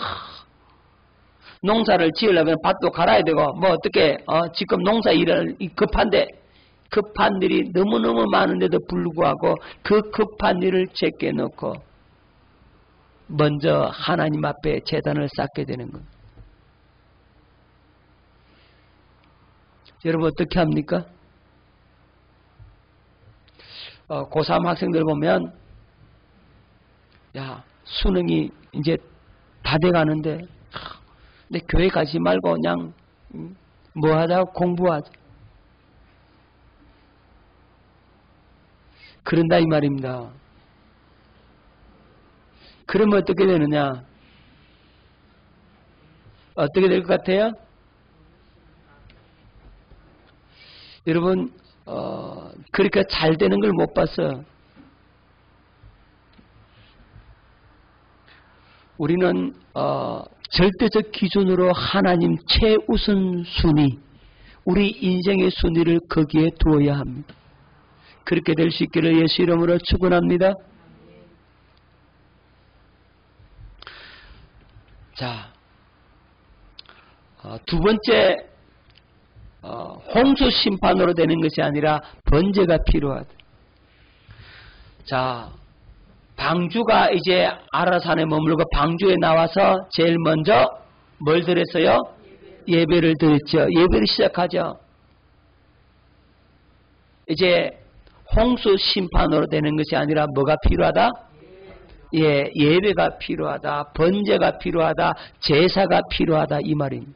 농사를 지으려면 밭도 갈아야 되고, 뭐 어떻게 지금 농사 일을 급한데, 급한 일이 너무너무 많은데도 불구하고 그 급한 일을 제껴놓고 먼저 하나님 앞에 제단을 쌓게 되는 겁니다. 여러분 어떻게 합니까? 고3 학생들 보면 야, 수능이 이제 다 돼가는데 근데 교회 가지 말고 그냥 뭐 하자고 공부하자. 그런다 이 말입니다. 그러면 어떻게 되느냐? 어떻게 될 것 같아요? 여러분 그렇게 잘 되는 걸 못 봤어요. 우리는 절대적 기준으로 하나님 최우선 순위, 우리 인생의 순위를 거기에 두어야 합니다. 그렇게 될 수 있기를 예수 이름으로 축원합니다. 자, 두 번째 홍수 심판으로 되는 것이 아니라 번제가 필요하다. 자, 방주가 이제 아라산에 머물고 방주에 나와서 제일 먼저 뭘 드렸어요? 예배를 드렸죠. 예배를 시작하죠. 이제 홍수 심판으로 되는 것이 아니라 뭐가 필요하다? 예배가 필요하다. 번제가 필요하다. 제사가 필요하다. 이 말입니다.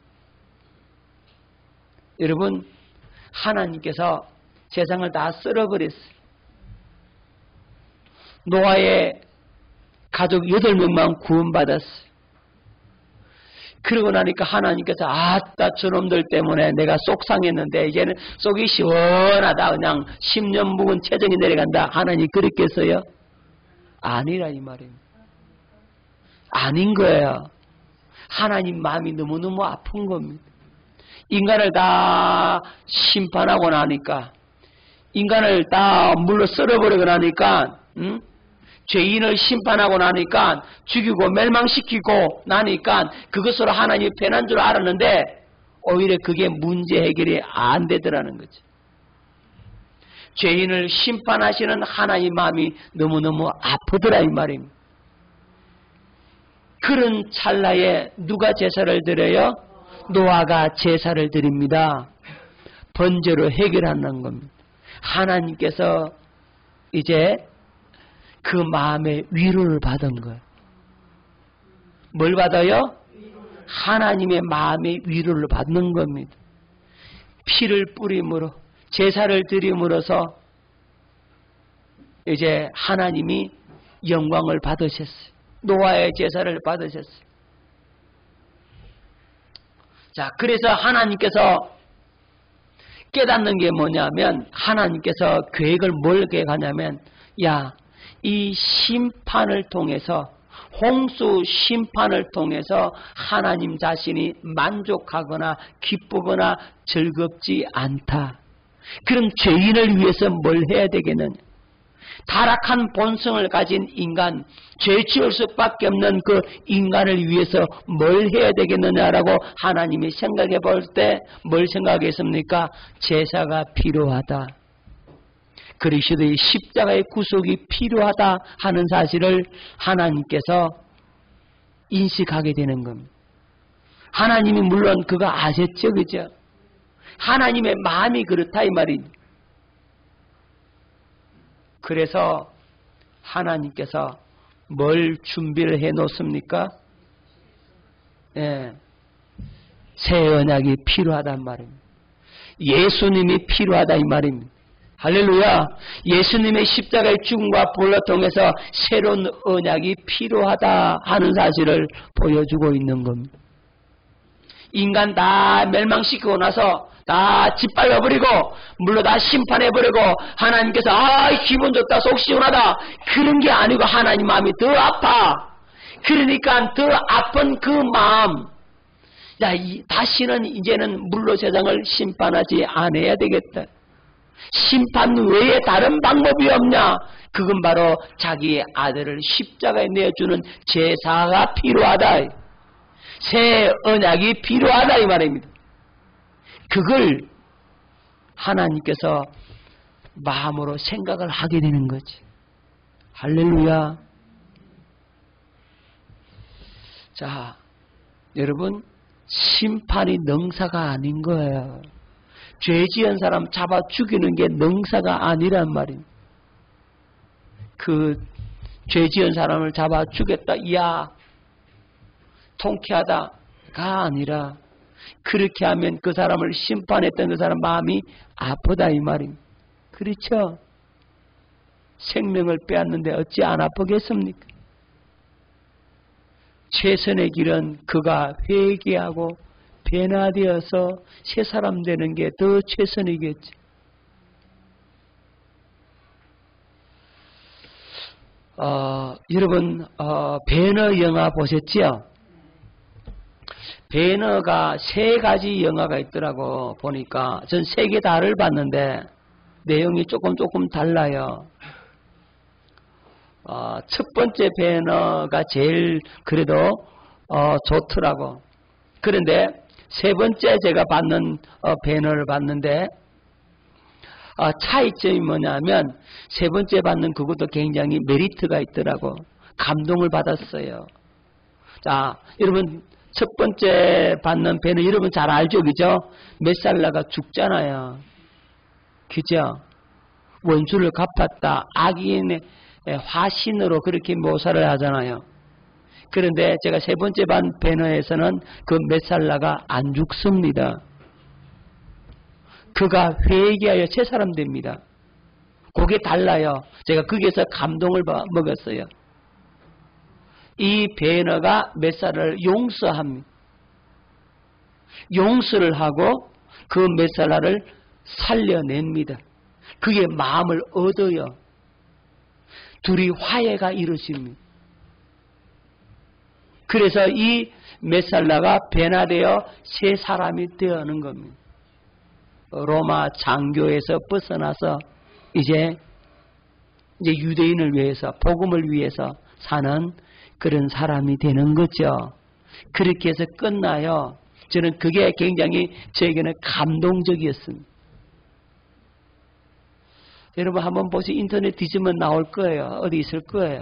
여러분, 하나님께서 세상을 다 썰어버렸어요. 노아의 가족 8명만 구원받았어요. 그러고 나니까 하나님께서 아따 저놈들 때문에 내가 속상했는데 이제는 속이 시원하다. 그냥 10년 묵은 체정이 내려간다. 하나님 그랬겠어요? 아니라 이 말입니다. 아닌 거예요. 하나님 마음이 너무너무 아픈 겁니다. 인간을 다 심판하고 나니까, 인간을 다 물로 썰어버리고 나니까, 죄인을 심판하고 나니까, 죽이고 멸망시키고 나니까 그것으로 하나님이 편한 줄 알았는데 오히려 그게 문제 해결이 안 되더라는 거죠. 죄인을 심판하시는 하나님 마음이 너무너무 아프더라 이 말입니다. 그런 찰나에 누가 제사를 드려요? 노아가 제사를 드립니다. 번제로 해결하는 겁니다. 하나님께서 이제 그 마음의 위로를 받은 거예요. 뭘 받아요? 하나님의 마음의 위로를 받는 겁니다. 피를 뿌림으로 제사를 드림으로써 이제 하나님이 영광을 받으셨어요. 노아의 제사를 받으셨어요. 자, 그래서 하나님께서 깨닫는 게 뭐냐면 하나님께서 계획을 뭘 계획하냐면 야, 이 심판을 통해서 홍수 심판을 통해서 하나님 자신이 만족하거나 기쁘거나 즐겁지 않다. 그럼 죄인을 위해서 뭘 해야 되겠느냐? 타락한 본성을 가진 인간, 죄 지을 수밖에 없는 그 인간을 위해서 뭘 해야 되겠느냐라고 하나님이 생각해 볼 때 뭘 생각했습니까? 제사가 필요하다. 그리스도의 십자가의 구속이 필요하다 하는 사실을 하나님께서 인식하게 되는 겁니다. 하나님이 물론 그거 아셨죠, 그죠? 하나님의 마음이 그렇다 이 말이죠. 그래서 하나님께서 뭘 준비를 해 놓습니까? 새 언약이 필요하단 말입니다. 예수님이 필요하다 이 말입니다. 할렐루야. 예수님의 십자가의 죽음과 부활을 통해서 새로운 언약이 필요하다 하는 사실을 보여주고 있는 겁니다. 인간 다 멸망시키고 나서 다 짓밟아버리고 물로 다 심판해버리고 하나님께서 기분 좋다 속 시원하다 그런 게 아니고 하나님 마음이 더 아파. 그러니까 더 아픈 그 마음, 야, 다시는 이제는 물로 세상을 심판하지 않아야 되겠다. 심판 외에 다른 방법이 없냐? 그건 바로 자기의 아들을 십자가에 내어주는 제사가 필요하다. 새 언약이 필요하다 이 말입니다. 그걸 하나님께서 마음으로 생각을 하게 되는 거지. 할렐루야. 자, 여러분, 심판이 능사가 아닌 거예요. 죄 지은 사람 잡아 죽이는 게 능사가 아니란 말입니다. 그 죄 지은 사람을 잡아 죽였다, 이야, 통쾌하다가 아니라 그렇게 하면 그 사람을 심판했던 그 사람 마음이 아프다 이 말입니다. 그렇죠? 생명을 빼앗는데 어찌 안 아프겠습니까? 최선의 길은 그가 회개하고 변화되어서 새 사람 되는 게 더 최선이겠지. 여러분 배너 영화 보셨죠? 배너가 3가지 영화가 있더라고. 보니까 전 3개 다를 봤는데 내용이 조금 달라요. 첫 번째 배너가 제일 그래도 좋더라고. 그런데 3번째 제가 받는 배너를 봤는데 차이점이 뭐냐면 3번째 받는 그것도 굉장히 메리트가 있더라고. 감동을 받았어요. 자, 여러분 첫 번째 받는 배너 여러분 잘 알죠, 그죠? 메살라가 죽잖아요. 그죠? 원수를 갚았다. 악인의 화신으로 그렇게 묘사를 하잖아요. 그런데 제가 3번째 반 배너에서는 그 메살라가 안 죽습니다. 그가 회개하여 새 사람 됩니다. 그게 달라요. 제가 거기에서 감동을 먹었어요. 이 배너가 메살라를 용서합니다. 용서를 하고 그 메살라를 살려냅니다. 그게 마음을 얻어요. 둘이 화해가 이루어집니다. 그래서 이 메살라가 변화되어 새 사람이 되어는 겁니다. 로마 장교에서 벗어나서 이제 유대인을 위해서 복음을 위해서 사는 그런 사람이 되는 거죠. 그렇게 해서 끝나요. 저는 그게 굉장히 저에게는 감동적이었습니다. 여러분 한번 보세요. 인터넷 뒤지면 나올 거예요. 어디 있을 거예요.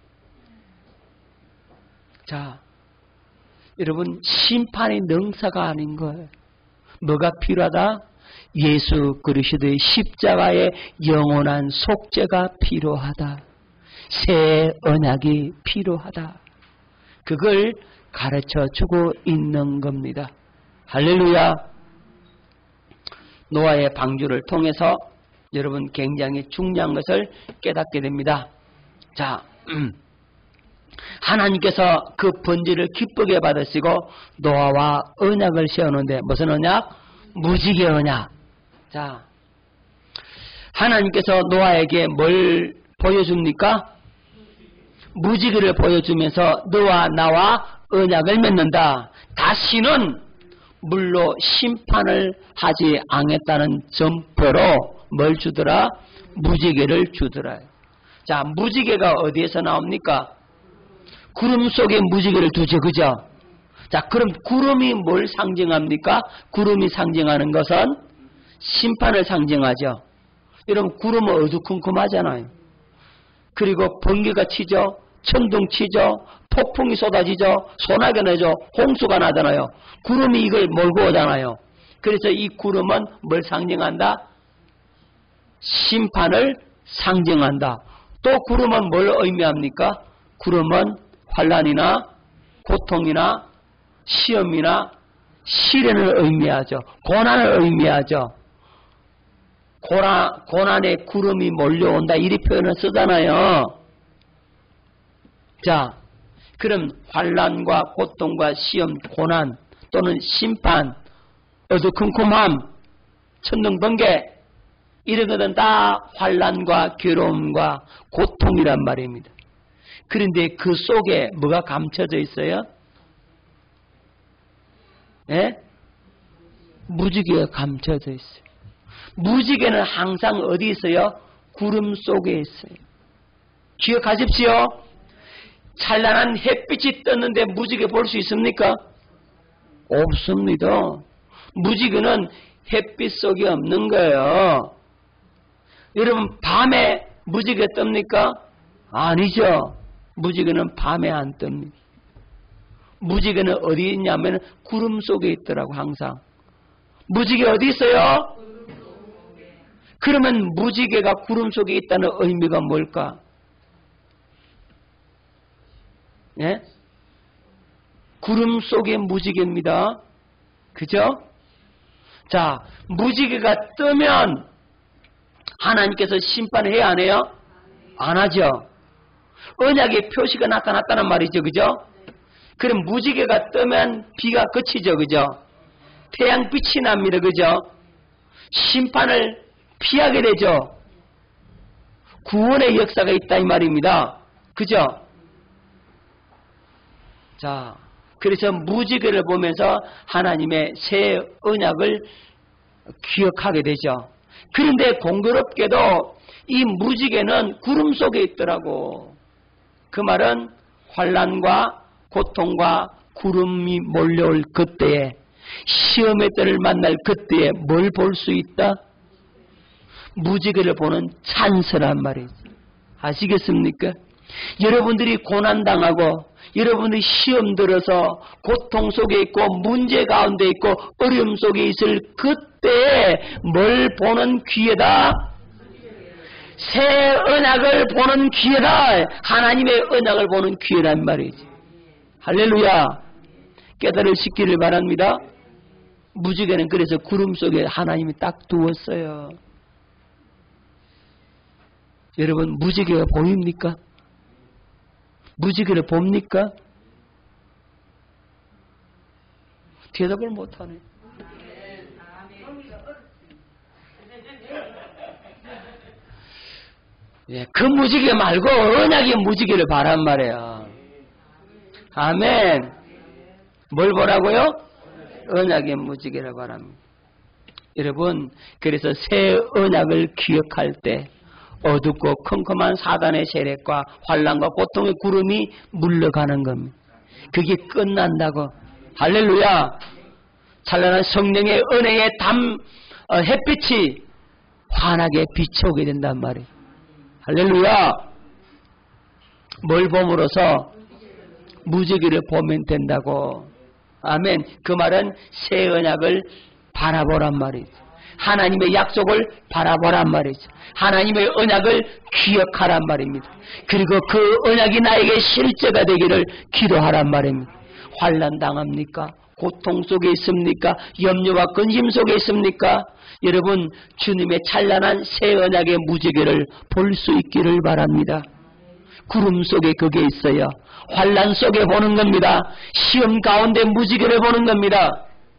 자, 여러분 심판이 능사가 아닌 거예요. 뭐가 필요하다? 예수 그리스도의 십자가의 영원한 속죄가 필요하다. 새 언약이 필요하다. 그걸 가르쳐주고 있는 겁니다. 할렐루야. 노아의 방주를 통해서 여러분 굉장히 중요한 것을 깨닫게 됩니다. 자, 하나님께서 그 번제를 기쁘게 받으시고 노아와 언약을 세우는데 무슨 언약? 무지개 언약. 자, 하나님께서 노아에게 뭘 보여줍니까? 무지개를 보여주면서 너와 나와 언약을 맺는다. 다시는 물로 심판을 하지 않겠다는 점포로 뭘 주더라? 무지개를 주더라. 자, 무지개가 어디에서 나옵니까? 구름 속에 무지개를 두죠, 그죠? 자, 그럼 구름이 뭘 상징합니까? 구름이 상징하는 것은 심판을 상징하죠. 여러분, 구름은 어두컴컴하잖아요. 그리고 번개가 치죠, 천둥 치죠, 폭풍이 쏟아지죠, 소나기 나죠, 홍수가 나잖아요. 구름이 이걸 몰고 오잖아요. 그래서 이 구름은 뭘 상징한다? 심판을 상징한다. 또 구름은 뭘 의미합니까? 구름은 환난이나 고통이나 시험이나 시련을 의미하죠. 고난을 의미하죠. 고난에 구름이 몰려온다 이리 표현을 쓰잖아요. 자, 그럼 환난과 고통과 시험, 고난 또는 심판, 어두컴컴함, 천둥번개 이런 것은 다 환난과 괴로움과 고통이란 말입니다. 그런데 그 속에 뭐가 감춰져 있어요? 예? 무지개가 감춰져 있어요. 무지개는 항상 어디 있어요? 구름 속에 있어요. 기억하십시오. 찬란한 햇빛이 떴는데 무지개 볼 수 있습니까? 없습니다. 무지개는 햇빛 속에 없는 거예요. 여러분 밤에 무지개 뜹니까? 아니죠. 무지개는 밤에 안 뜹니다. 무지개는 어디 있냐면 구름 속에 있더라고 항상. 무지개 어디 있어요? 그러면 무지개가 구름 속에 있다는 의미가 뭘까? 예? 구름 속의 무지개입니다. 그죠? 자, 무지개가 뜨면 하나님께서 심판해야 안 해요? 안 하죠. 언약의 표시가 나타났다는 말이죠. 그죠? 그럼 무지개가 뜨면 비가 그치죠. 그죠? 태양빛이 납니다. 그죠? 심판을 피하게 되죠. 구원의 역사가 있다 이 말입니다. 그죠? 자, 그래서 무지개를 보면서 하나님의 새 언약을 기억하게 되죠. 그런데 공교롭게도 이 무지개는 구름 속에 있더라고. 그 말은 환난과 고통과 구름이 몰려올 그때에, 시험의 때를 만날 그때에 뭘 볼 수 있다? 무지개를 보는 찬스란 말이죠. 아시겠습니까? 여러분들이 고난당하고 여러분들이 시험 들어서 고통 속에 있고 문제 가운데 있고 어려움 속에 있을 그때에 뭘 보는 기회다? 새 언약을 보는 기회다. 하나님의 언약을 보는 기회란 말이지. 할렐루야. 깨달으시기를 바랍니다. 무지개는 그래서 구름 속에 하나님이 딱 두었어요. 여러분 무지개가 보입니까? 무지개를 봅니까? 대답을 못하네. 예, 그 무지개 말고 언약의 무지개를 바란 말이에요. 아멘. 뭘 보라고요? 언약의 무지개를 바랍니다. 여러분, 그래서 새 언약을 기억할 때 어둡고 컴컴한 사단의 세력과 환난과 고통의 구름이 물러가는 겁니다. 그게 끝난다고. 할렐루야. 찬란한 성령의 은혜의 햇빛이 환하게 비춰오게 된단 말이에요. 할렐루야. 뭘 봄으로써? 무지개를 보면 된다고. 아멘. 그 말은 새 언약을 바라보란 말이죠. 하나님의 약속을 바라보란 말이죠. 하나님의 언약을 기억하란 말입니다. 그리고 그 언약이 나에게 실제가 되기를 기도하란 말입니다. 환난 당합니까? 고통 속에 있습니까? 염려와 근심 속에 있습니까? 여러분 주님의 찬란한 새 언약의 무지개를 볼 수 있기를 바랍니다. 구름 속에 그게 있어요. 환난 속에 보는 겁니다. 시험 가운데 무지개를 보는 겁니다.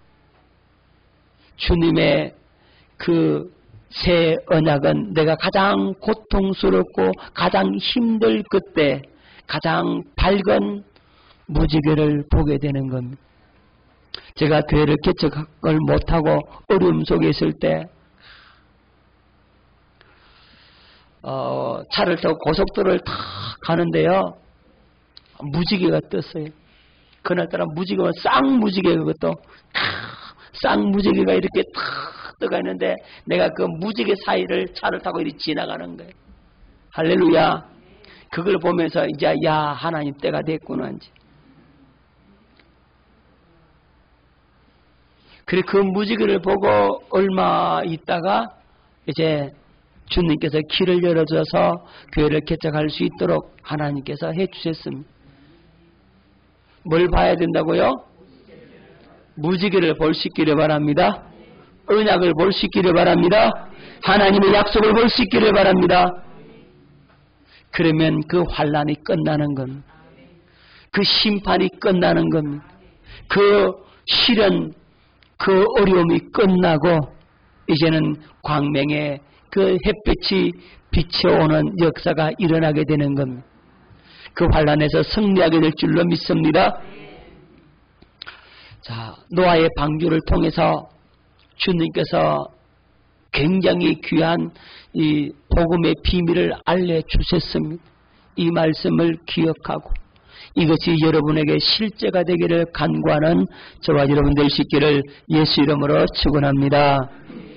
주님의 그 새 언약은 내가 가장 고통스럽고 가장 힘들 그때 가장 밝은 무지개를 보게 되는 겁니다. 제가 교회를 개척을 못하고 어려움 속에 있을 때 차를 타고 고속도로를 탁 가는데요. 무지개가 떴어요. 그날따라 무지개가 쌍무지개가 그것도 쌍무지개가 이렇게 탁 떠가 있는데 내가 그 무지개 사이를 차를 타고 이렇게 지나가는 거예요. 할렐루야. 그걸 보면서 이제 야 하나님 때가 됐구나 이제. 그래 그 무지개를 보고 얼마 있다가 이제 주님께서 길을 열어줘서 교회를 개척할 수 있도록 하나님께서 해주셨습니다. 뭘 봐야 된다고요? 무지개를 볼 수 있기를 바랍니다. 언약을 볼 수 있기를 바랍니다. 하나님의 약속을 볼 수 있기를 바랍니다. 그러면 그 환난이 끝나는 겁니다. 그 심판이 끝나는 겁니다. 그 시련, 그 어려움이 끝나고 이제는 광명의 그 햇빛이 비춰오는 역사가 일어나게 되는 겁니다. 그 환난에서 승리하게 될 줄로 믿습니다. 자, 노아의 방주를 통해서 주님께서 굉장히 귀한 이 복음의 비밀을 알려주셨습니다. 이 말씀을 기억하고 이것이 여러분에게 실제가 되기를 간구하는 저와 여러분 되시기를 예수 이름으로 축원합니다.